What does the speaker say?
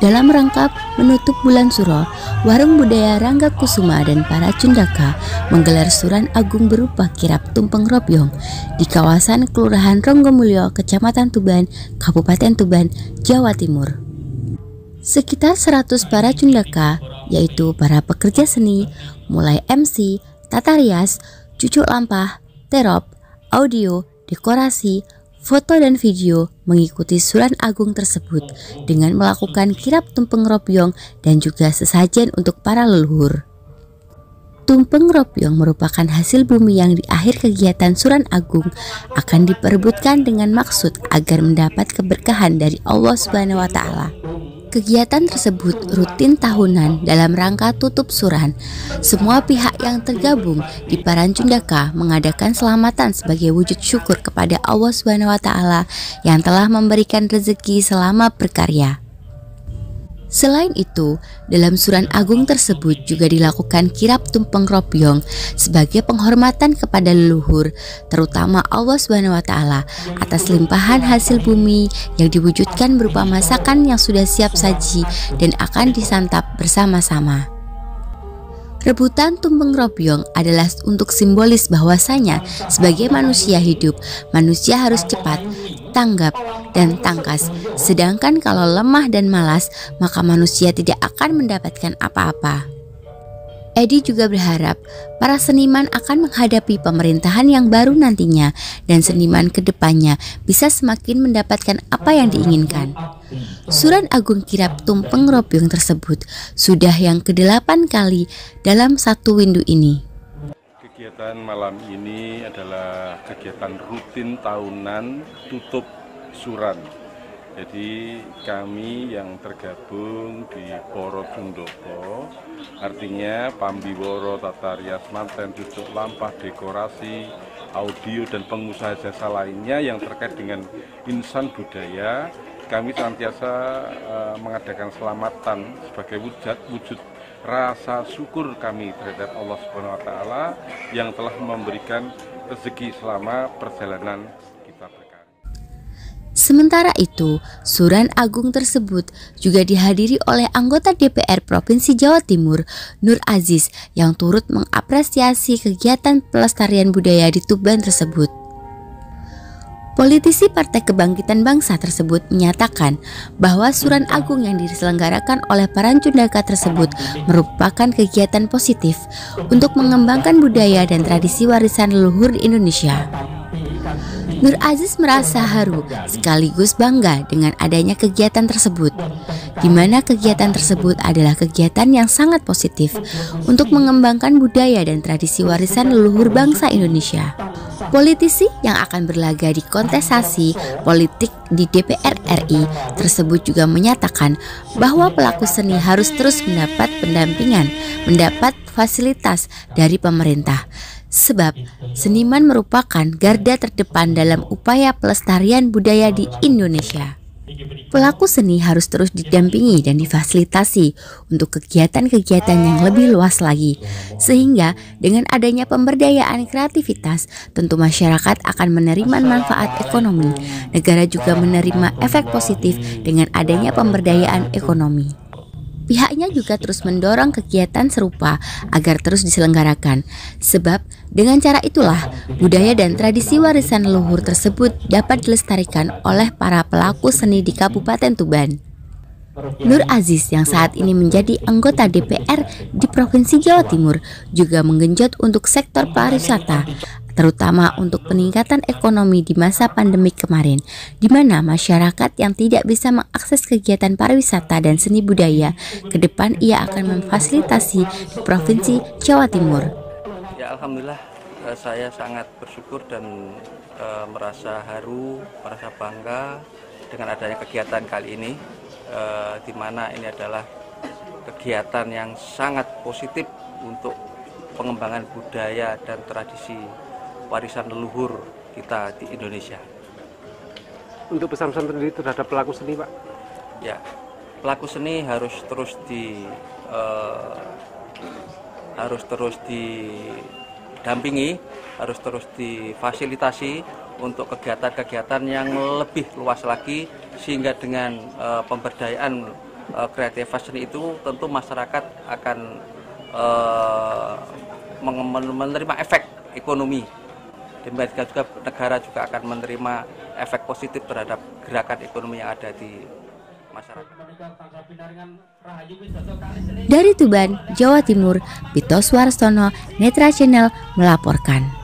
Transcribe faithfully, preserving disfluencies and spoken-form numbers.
Dalam rangka menutup bulan Suro, Warung Budaya Rangga Kusuma dan para Cundaka menggelar Suran Agung berupa kirap tumpeng robyong di kawasan Kelurahan Ronggomulyo, Kecamatan Tuban, Kabupaten Tuban, Jawa Timur. Sekitar seratus para Cundaka, yaitu para pekerja seni, mulai M C, tata rias, cucuk lampah, terop, audio, dekorasi, foto dan video mengikuti Suran Agung tersebut dengan melakukan kirap tumpeng robyong dan juga sesajen untuk para leluhur. Tumpeng robyong merupakan hasil bumi yang di akhir kegiatan Suran Agung akan diperebutkan dengan maksud agar mendapat keberkahan dari Allah Subhanahu wa Ta'ala. Kegiatan tersebut rutin tahunan dalam rangka tutup suran. Semua pihak yang tergabung di Paran Cundaka mengadakan selamatan sebagai wujud syukur kepada Allah Subhanahu wa Ta'ala yang telah memberikan rezeki selama berkarya. Selain itu, dalam Suran Agung tersebut juga dilakukan kirap tumpeng robyong sebagai penghormatan kepada leluhur, terutama Allah Subhanahu wa Ta'ala atas limpahan hasil bumi yang diwujudkan berupa masakan yang sudah siap saji dan akan disantap bersama-sama. Rebutan tumpeng robyong adalah untuk simbolis bahwasanya sebagai manusia hidup, manusia harus cepat, tanggap, dan tangkas. Sedangkan kalau lemah dan malas, maka manusia tidak akan mendapatkan apa-apa. Edi juga berharap para seniman akan menghadapi pemerintahan yang baru nantinya dan seniman kedepannya bisa semakin mendapatkan apa yang diinginkan. Suran Agung kirap tumpeng robyong tersebut sudah yang kedelapan kali dalam satu windu ini. Kegiatan malam ini adalah kegiatan rutin tahunan tutup suran. Jadi kami yang tergabung di Poro Cundoko, artinya Pambiworo, tata rias manten, cucuk lampah, dekorasi, audio, dan pengusaha jasa lainnya yang terkait dengan insan budaya, kami senantiasa uh, mengadakan selamatan sebagai wujud, wujud rasa syukur kami terhadap Allah Subhanahu wa Ta'ala yang telah memberikan rezeki selama perjalanan kita berkarya. Sementara itu, Suran Agung tersebut juga dihadiri oleh anggota D P R Provinsi Jawa Timur, Nur Aziz, yang turut mengapresiasi kegiatan pelestarian budaya di Tuban tersebut. Politisi Partai Kebangkitan Bangsa tersebut menyatakan bahwa Suran Agung yang diselenggarakan oleh Paran Cundaka tersebut merupakan kegiatan positif untuk mengembangkan budaya dan tradisi warisan leluhur di Indonesia. Nur Aziz merasa haru sekaligus bangga dengan adanya kegiatan tersebut, di mana kegiatan tersebut adalah kegiatan yang sangat positif untuk mengembangkan budaya dan tradisi warisan leluhur bangsa Indonesia. Politisi yang akan berlaga di kontestasi politik di D P R R I tersebut juga menyatakan bahwa pelaku seni harus terus mendapat pendampingan, mendapat fasilitas dari pemerintah. Sebab seniman merupakan garda terdepan dalam upaya pelestarian budaya di Indonesia. Pelaku seni harus terus didampingi dan difasilitasi untuk kegiatan-kegiatan yang lebih luas lagi. Sehingga dengan adanya pemberdayaan kreativitas, tentu masyarakat akan menerima manfaat ekonomi. Negara juga menerima efek positif dengan adanya pemberdayaan ekonomi. Pihaknya juga terus mendorong kegiatan serupa agar terus diselenggarakan, sebab dengan cara itulah budaya dan tradisi warisan leluhur tersebut dapat dilestarikan oleh para pelaku seni di Kabupaten Tuban. Nur Aziz yang saat ini menjadi anggota D P R di Provinsi Jawa Timur juga menggenjot untuk sektor pariwisata, terutama untuk peningkatan ekonomi di masa pandemi kemarin, di mana masyarakat yang tidak bisa mengakses kegiatan pariwisata dan seni budaya, ke depan ia akan memfasilitasi di Provinsi Jawa Timur. Ya, alhamdulillah saya sangat bersyukur dan e, merasa haru, merasa bangga dengan adanya kegiatan kali ini, e, di mana ini adalah kegiatan yang sangat positif untuk pengembangan budaya dan tradisi warisan leluhur kita di Indonesia. Untuk pesan-pesan sendiri terhadap pelaku seni, Pak? Ya, pelaku seni harus terus di uh, harus terus didampingi, harus terus difasilitasi untuk kegiatan-kegiatan yang lebih luas lagi, sehingga dengan uh, pemberdayaan uh, kreatif fashion itu tentu masyarakat akan uh, menerima efek ekonomi. Demikian juga negara juga akan menerima efek positif terhadap gerakan ekonomi yang ada di masyarakat. Dari Tuban, Jawa Timur, Pito Suarsono, Netra Channel melaporkan.